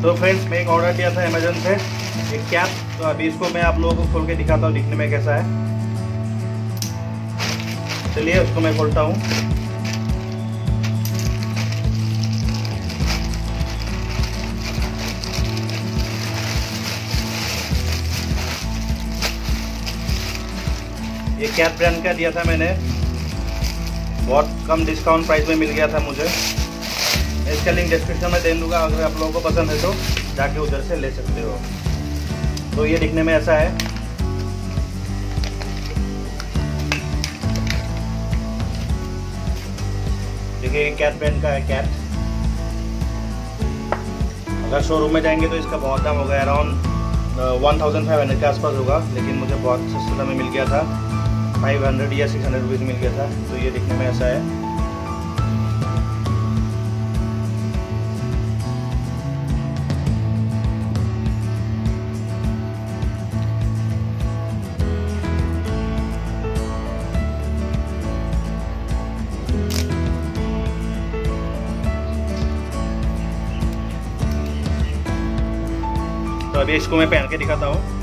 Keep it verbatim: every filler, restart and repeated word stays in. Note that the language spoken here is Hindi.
तो फ्रेंड्स मैं एक ऑर्डर दिया था अमेजोन से, एक कैप। तो अभी इसको मैं आप लोगों को खोल के दिखाता हूँ दिखने में कैसा है। चलिए उसको मैं खोलता हूँ। ये कैप ब्रांड का दिया था मैंने, बहुत कम डिस्काउंट प्राइस में मिल गया था मुझे। मैं इसका लिंक डिस्क्रिप्शन में दे दूँगा, अगर आप लोगों को पसंद है तो जाके उधर से ले सकते हो। तो ये दिखने में ऐसा है। देखिए कैट ब्रांड का है कैट। अगर शोरूम में जाएंगे तो इसका बहुत दाम होगा, around one thousand five hundred के आसपास होगा, लेकिन मुझे बहुत सस्ते दाम में मिल गया था, फाइव हंड्रेड या सिक्स हंड्रेड रुपीज़ मिल गया था। तो ये दिखने में ऐसा है। तो अभी इसको मैं पहन के दिखाता हूँ।